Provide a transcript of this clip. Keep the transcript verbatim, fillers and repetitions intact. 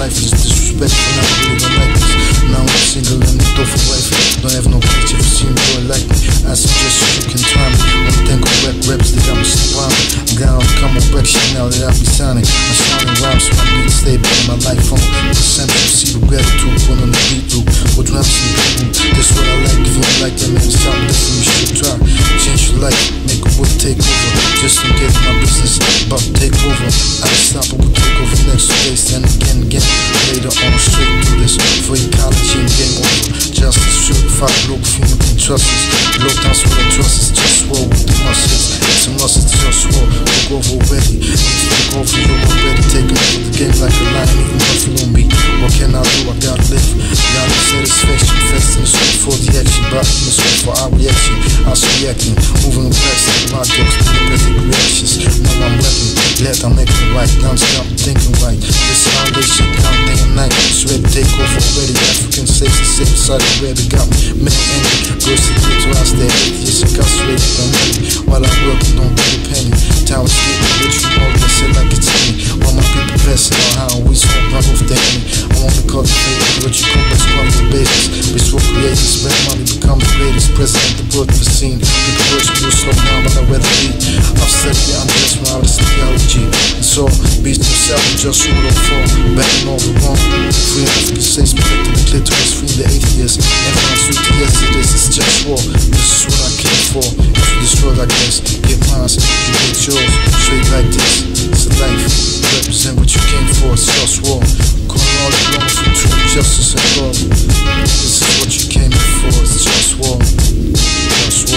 life is disrespectful. I really don't like this. Now I'm single and I'm for wife. Don't have no picture for seeing boy like me. I suggest you can try me. Only think of rap raps that got me surviving. I'm gonna come on back shit now that I be signing. I'm sounding rhymes, so I need to stay back in my life on percentage. See the gratitude, put on the beat through. What drums and people, that's what I like. If you don't like that, man, it's something different you should try. Change your life, make a wood take over. Just to get my business about to take over. I just stop it, we'll take over next day. Then again, again, later on, straight through this. For ecology and game over. Justice, certified, GLOBALFIRM, you can trust us. Low down, so I trust us. JustWar with the muscles. It's a must, it's JustWar. Look over already. Look over you already. Taking over the game like a lion eating buffalo meat. What can I do? I gotta live. Gotta satisfaction. Fast in the street for the action. Brought in the street for our reaction. I was reacting. Moving the past like my jokes. Independent reactions. Now I'm rapping. Glad I'm making it right. Now I'm stop thinking right. This foundation down day and night. It's ready to take over already. African safe and safe side of where they got me. Man, angry. Girls to get to us. They're atheists. Incarcerated by me. While I'm working, don't get a penny. Time is getting rich from all that shit like it's me. All my people passing on how we smoke my roof the enemy. I want to cultivate what you call best quality babies. Bitch will create this bad money, become the greatest president the world ever seen. People watch me slow down, but I rather be. I've said yeah, I'm just my artist theology. And so, beast yourself and just rule on fall. Backing all the wrong. Free African states, protecting the clitoris, free the atheists. Everyone's free to yes, it is, it's just war. This is what I came for. If you destroy like this, get mine, you get yours. Straight like this, it's a life. Represent what you came for, it's just war. Calling all the wrong for truth, justice and love. This is what you came for, it's just war. Just war.